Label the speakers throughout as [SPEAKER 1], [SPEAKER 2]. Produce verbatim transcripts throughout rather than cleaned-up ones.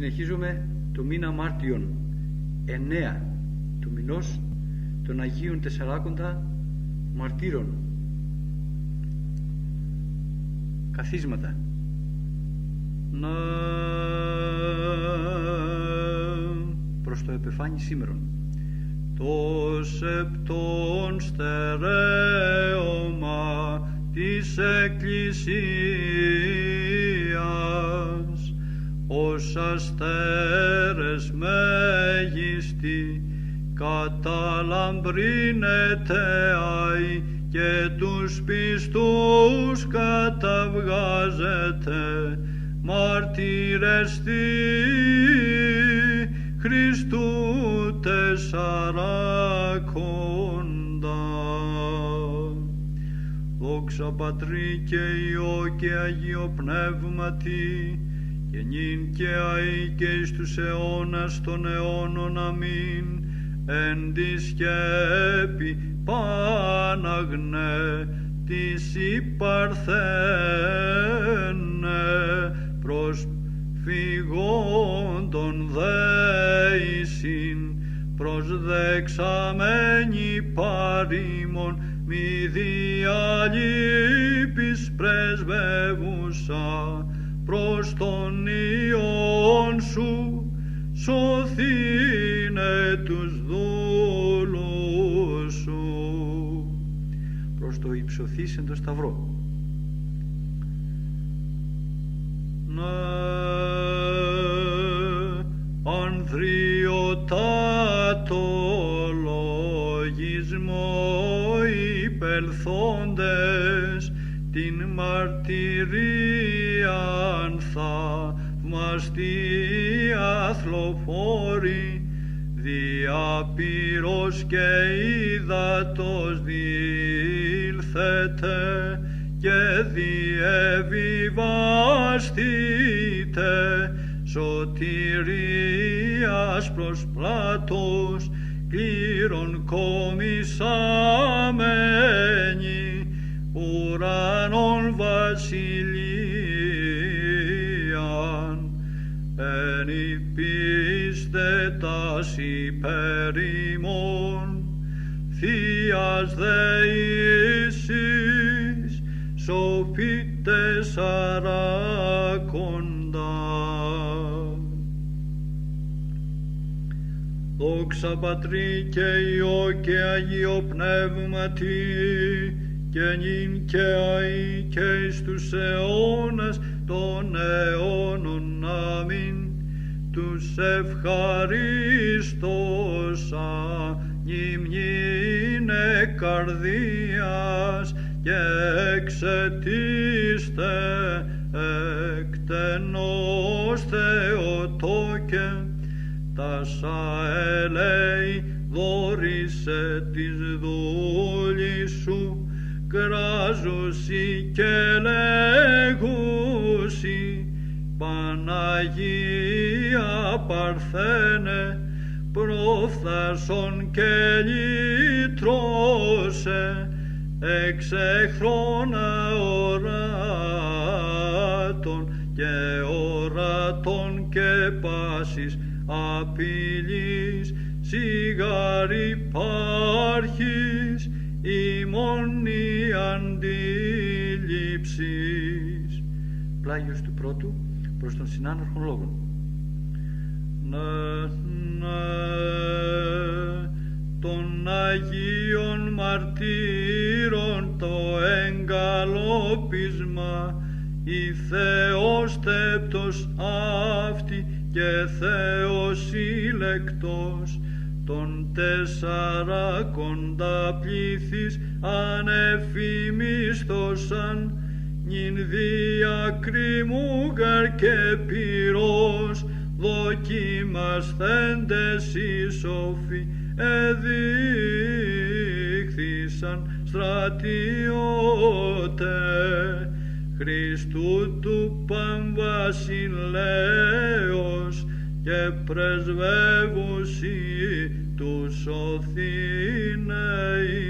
[SPEAKER 1] συνεχίζουμε το μήνα Μάρτιον, εννέα του μηνός των Αγίων Τεσσαράκοντα Μαρτύρων. Καθίσματα. Να προς το επεφάνι σήμερον. Το σεπτόν στερέωμα της Εκκλησίας, ως αστέρες μέγιστη καταλαμπρύνεται αη και τους πιστούς καταβγάζεται μάρτυρες τη Χριστού τεσσαράκοντα. Δόξα Πατρί και Υιό και Αγίο Πνεύματι, και νυν και αεί και εις τους αιώνας των αιώνων. Αμήν. Εν τη σκέπη Παναγνέ της υπαρθένε, προσφυγόντων δέησιν, προσδεξαμένοι παρήμων, μη διαλείπεις πρεσβεύουσα, προς τον Υιόν σου σωθήνε τους δούλους σου. Προς το υψωθείς εν το σταυρό. Ναι, ανδριωτάτο λογισμό υπελθόντες την μαρτυρίαν θαυμαστή αθλοφόρη, διαπύρος και ύδατος διήλθετε και διεβιβαστείτε σωτηρίας προς πλάτος κλήρων κομισαμένοι ουρανών βασιλείαν, εν υπήστε τας υπερήμων θείας δεήσεις σοφή τεσσαράκοντα. Δόξα Πατρί και Υιό και Αγίο Πνεύματι, και νυν και αεί και εις τους αιώνας των αιώνων. Αμήν. Τους ευχαρίστως ανυμνήνε καρδίας και εξαιτήστε εκτενώς Θεοτόκε, τάσα ελέη δόρισε της δούλης σου, κράζουσι και λέγουσι, Παναγία Παρθένε, προφθάσον και λυτρώσε εξ εχθρών αοράτων και ορατών και πάσης απειλής, σιγάρι πάρχης ημών η αντίληψης. Πλάγιος του πρώτου προς τον συνάναρχον λόγων. Ναι, ναι, των Αγίων Μαρτύρων το εγκαλόπισμα, η Θεός τέπτος αυτή και Θεός ηλεκτός, των τεσσαράκοντα πλήθης ανεφημίστωσαν, νυν διακριμούγαρ και πυρός, δοκιμασθέντες οι σοφοί εδείχθησαν στρατιώτε Χριστού του Παμβασιλέως και πρεσβεύουσι του σωθήνε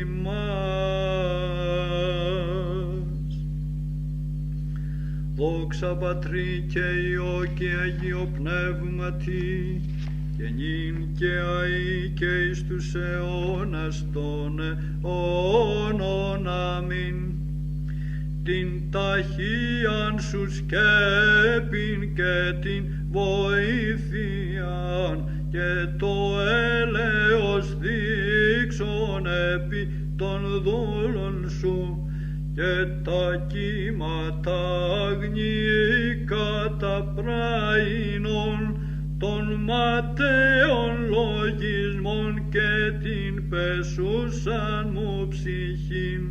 [SPEAKER 1] ημάς. δόξα Πατρί και Υιό και Αγίο Πνεύματι, και νυν και αεί και εις τους αιώνας των αιώνων. Αμήν. Την ταχύαν σου σκέπην και την βοήθειαν και το έλεος δείξον επί των δούλων σου, και τα κύματα αγνή κατά πράινων των ματαίων λογισμών, και την πεσούσαν μου ψυχήν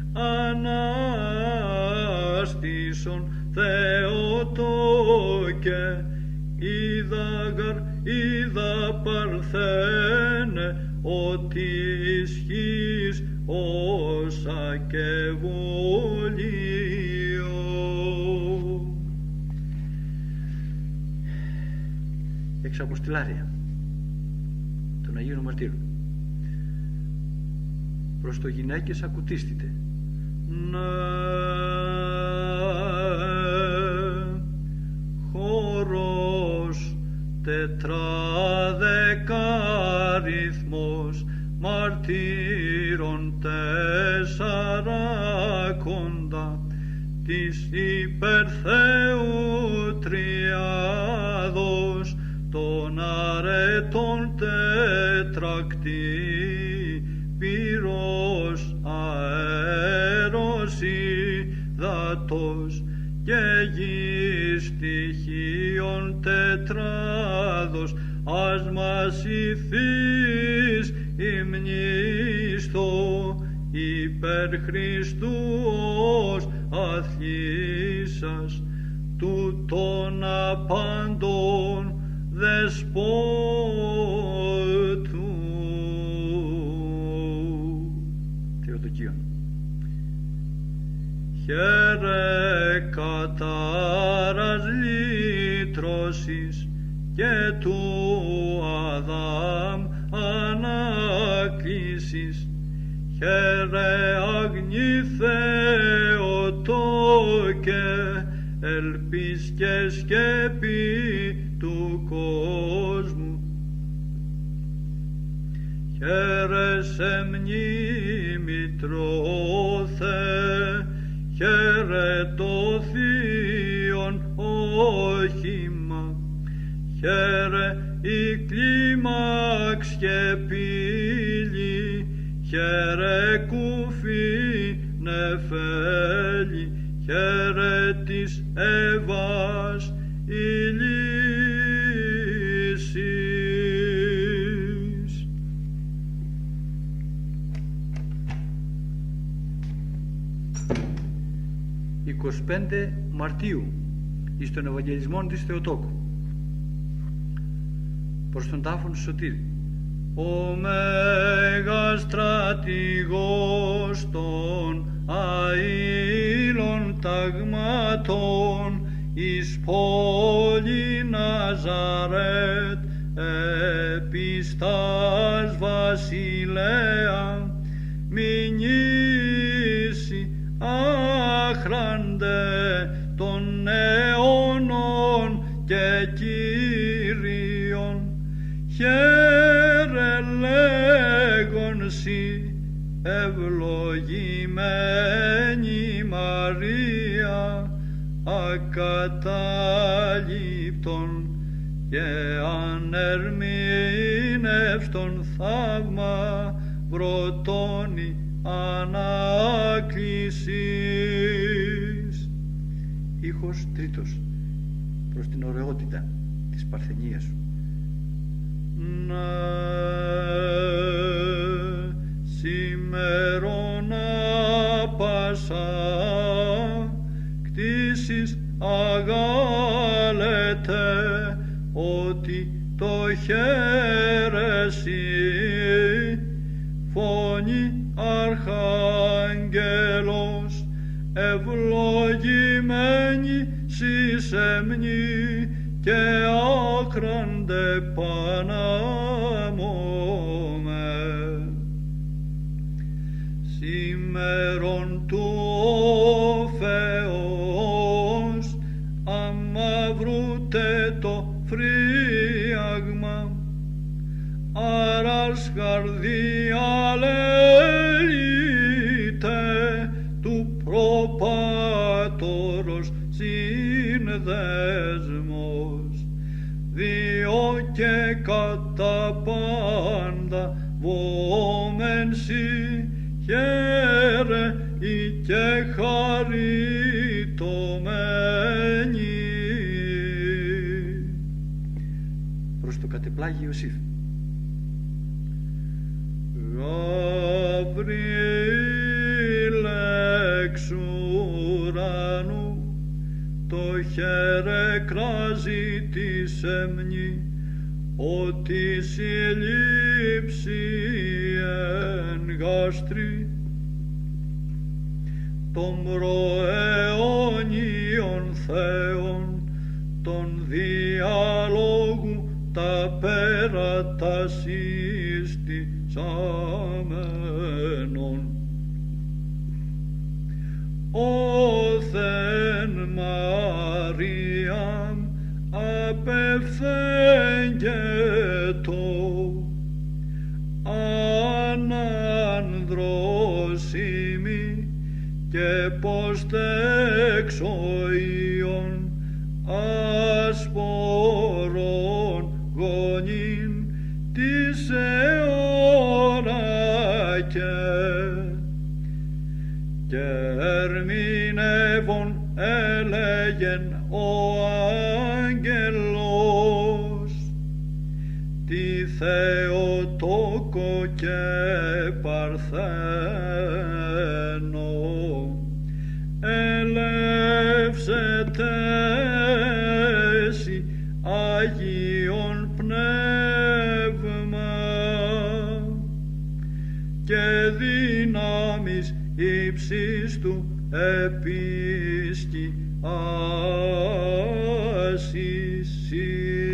[SPEAKER 1] ανάστησον Θεοτόκε. Είδα γαρ, είδα παρθένε, ότι ισχύς όσα και βουλίο. Εξαποστηλάρια των Αγίων Μαρτύρων. Προς το γυναίκες ακουτίστητε. Ναι, χώρος τετράδεκαριθμός μαρτύρων τεσσαράκοντα της υπερθέου τριάδος των αρετών τετρακτή πυρός αέρος υδατός και γης στοιχείων τετράδος, ας μας ηθείς υμνήστο υπέρ Χριστού ως αθλήσας του των απάντων δεσπότου. Θεοτοκίων. Χαίρε κατάρας λύτρωσης και του Αδάμ ανάκλησης. Χαίρε αγνή Θεοτόκε, ελπίς και σκέπη του κόσμου. Χαίρε σε μνήμη Τρώθε, χαίρε το θείον όχημα. Χαίρε η κλίμαξ και πύλη, χαίρε κουφή νεφέλη, χαίρε της Εύας η λύσης. εικοστή πέμπτη Μαρτίου εις τον Ευαγγελισμό της Θεοτόκου. Προς τον τάφον Σωτήρη. Ο Μέγας στρατηγός των αήλων ταγμάτων εις πόλη Ναζαρέτ επιστάς βασιλέα, μηνύσει άχραντε των αιώνων και Κύριον. Χαίρε λέγον σοι ευλογημένη Μαρία, ακατάληπτον και ανερμήνευστον θαύμα βροτώνει ανάκλησης. Ήχος τρίτος προς την ωραιότητα της παρθενίας σου. Να σήμερον πάσα κτήσεις αγάλετε, ότι το χαίρεσι φωνή αρχάγγελος, ευλογημένη συσεμνή και άχραντε πανάμωμε. Σήμερον του Θεός φρίαγμα, άρας καρδία λέγεται του προπάτορος συνδέσμος, διό και κατά πάντα βόμενσι χαίρε ή και χαριτωμένη. Προς το κατεπλάγει Ιωσήφ. Γαβριήλ εξ ουρανού, το χέρε κράζει τη σεμνή, ότι συλλήψει εν γάστρι των προαιώνιων Θεών, των διαλόγου τα πέρατα συστησαμένων. Όθεν Μαριάμ απευθέγγετο ανανδρώσιμη και ποστεξοίων ασπορών γονήν της αιώρακε και ερμηνεύων έλεγεν ο άγγελος τη Θεοτόκο και Παρθένο ελεύσετε εσύ Αγίον Πνεύμα και δύναμις ύψιστου επίσκη ασύσι.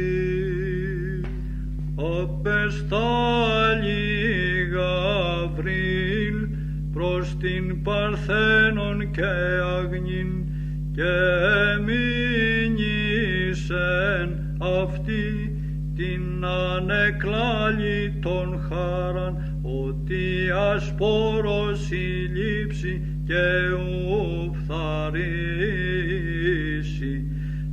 [SPEAKER 1] Απεστάλλει Γαβρίλ προς την Παρθένον και αγνήν και μείνησεν αυτή την ανεκλάλητον χάραν, ότι ασπόρος η λήψη και ουφθαρίσει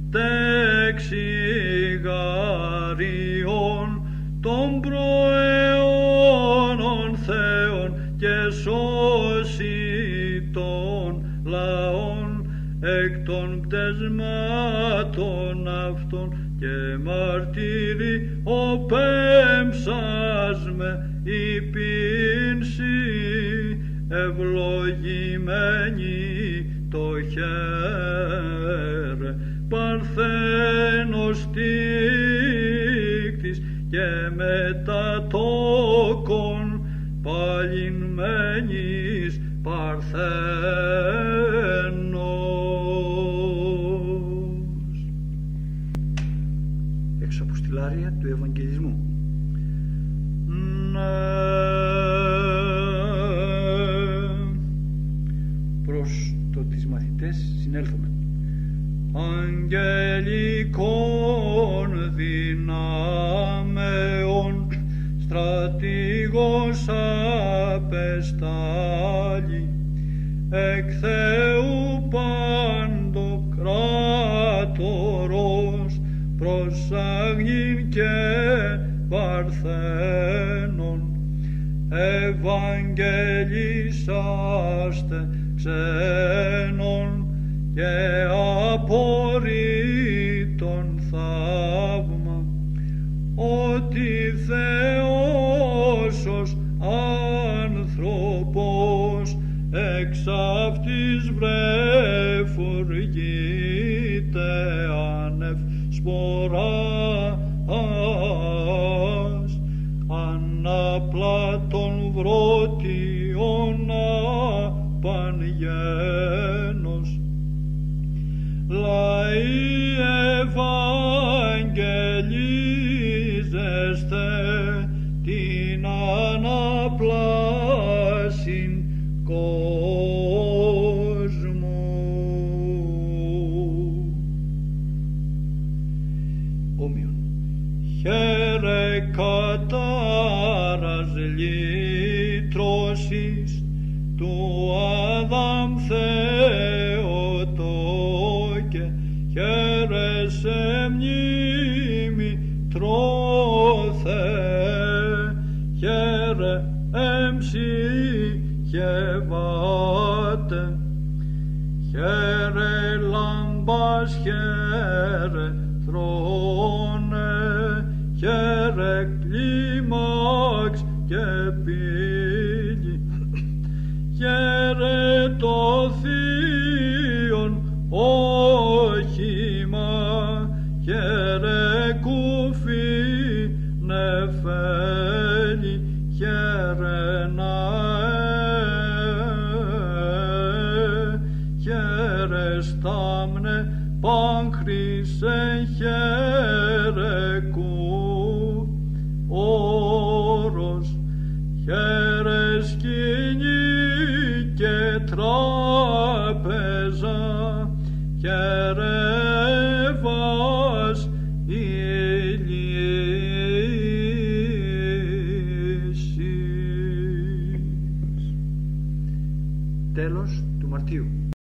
[SPEAKER 1] τεξιγαριών των προαιώνων Θεών και σώσει των λαών εκ των πτεσμάτων αυτών και μαρτύρι ο πέμψας με υπήνση ευλογημένη το χαίρε Παρθένος τίκτης και μετατόκον παλινμένης Παρθένος. Εξαποστηλάρια του Ευαγγελισμού. Ναι. Προς το τις μαθητές συνέλθουμε. Αγγελικών δυνάμεων στρατηγός απεστάλλει, εκ Θεού παντοκράτορος προς αγνήν και Παρθένον ευαγγελίσαστε ξένων και απορρίτων θαύμα, ότι Θεός ως άνθρωπος εξ αυτής βρεφουργείται άνευ σποράς, αναπλά των βρωτιών απανγένος. Λαοί ευαγγελίζεστε την αναπλάσιν κόσμου. Όμοιος χαίρε κατάρας λύτρωσης του Αδάμ Θεοτό και χαίρε σε μνήμη τρώθε, χαίρε εμψυχεύατε, χαίρε λάμπας, χαίρε θρόνε, χαίρε κλίμαξ και πύλη, χαίρε το θείον όχημα, χαίρε κουφή νεφέλη, χαίρε ναέ, χαίρε στάμνε πάνχρισε, χαίρε κου όρος, χαίρε σκηνή και τράπεζα, χαίρε βας ηλίησης. Τέλος του Μαρτίου.